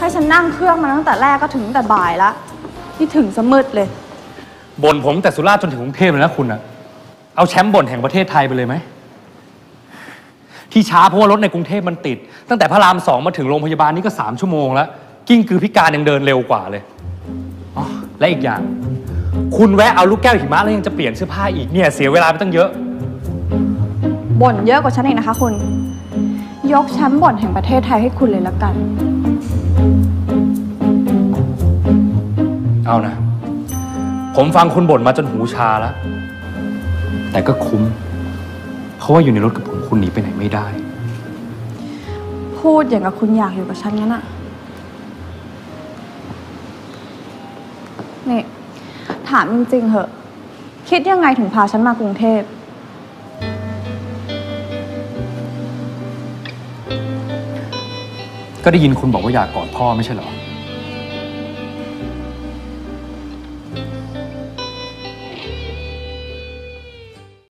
ฉันนั่งเครื่องมาตั้งแต่แรกก็ถึงแต่บ่ายละนี่ถึงสมืดเลยบ่นผมแต่สุราษฎร์จนถึงกรุงเทพเลยนะคุณอะเอาแชมป์บ่นแห่งประเทศไทยไปเลยไหมที่ช้าเพราะว่ารถในกรุงเทพมันติดตั้งแต่พระราม2มาถึงโรงพยาบาลนี่ก็3 ชั่วโมงแล้วกิ้งกือพิการยังเดินเร็วกว่าเลยอ๋อและอีกอย่างคุณแวะเอาลูกแก้วหิมะแล้วยังจะเปลี่ยนเสื้อผ้าอีกเนี่ยเสียเวลาไปตั้งเยอะบ่นเยอะกว่าฉันเองนะคะคุณยกแชมป์บ่นแห่งประเทศไทยให้คุณเลยละกันเอานะผมฟังคุณบ่นมาจนหูชาแล้วแต่ก็คุ้มเพราะว่าอยู่ในรถกับผมคุณหนีไปไหนไม่ได้พูดอย่างกับคุณอยากอยู่กับฉันงั้นอะนี่ถามจริงๆเหอะคิดยังไงถึงพาฉันมากรุงเทพก็ได้ยินคุณบอกว่าอยากกอดพ่อไม่ใช่เหรอ